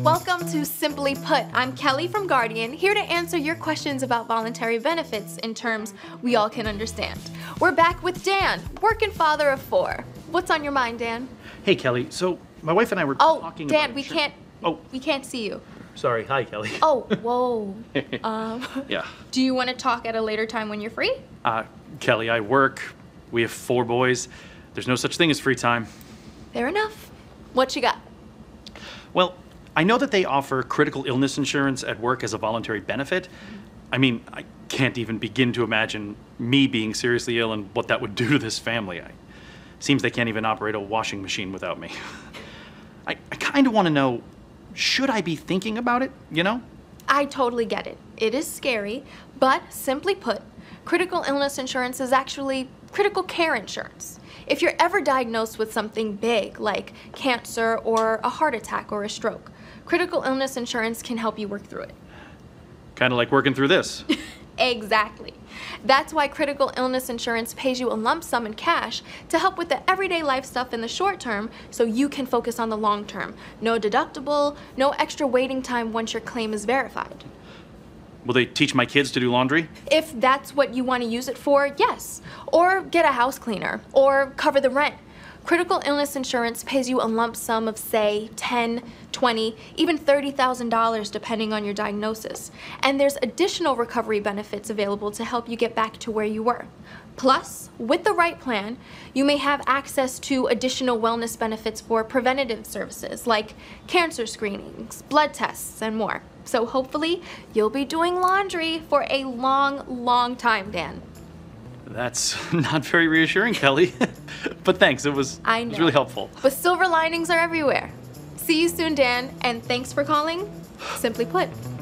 Welcome to Simply Put. I'm Kelly from Guardian, here to answer your questions about voluntary benefits in terms we all can understand. We're back with Dan, working father of 4. What's on your mind, Dan? Hey, Kelly. So my wife and I were talking Dan, about... we can't see you. Sorry. Hi, Kelly. Oh, whoa. Yeah. Do you want to talk at a later time when you're free? Kelly, I work. We have 4 boys. There's no such thing as free time. Fair enough. What you got? Well, I know that they offer critical illness insurance at work as a voluntary benefit. I mean, I can't even begin to imagine me being seriously ill and what that would do to this family. Seems they can't even operate a washing machine without me. I kind of want to know, should I be thinking about it, you know? I totally get it. It is scary, but simply put, critical illness insurance is actually critical care insurance. If you're ever diagnosed with something big, like cancer or a heart attack or a stroke, critical illness insurance can help you work through it. Kind of like working through this. Exactly. That's why critical illness insurance pays you a lump sum in cash to help with the everyday life stuff in the short term so you can focus on the long term. No deductible, no extra waiting time once your claim is verified. Will they teach my kids to do laundry? If that's what you want to use it for, yes. Or get a house cleaner, or cover the rent. Critical illness insurance pays you a lump sum of, say, $10, $20, even $30,000 depending on your diagnosis. And there's additional recovery benefits available to help you get back to where you were. Plus, with the right plan, you may have access to additional wellness benefits for preventative services like cancer screenings, blood tests, and more. So hopefully, you'll be doing laundry for a long, long time, Dan. That's not very reassuring, Kelly. But thanks, it was really helpful. But silver linings are everywhere. See you soon, Dan, and thanks for calling Simply Put.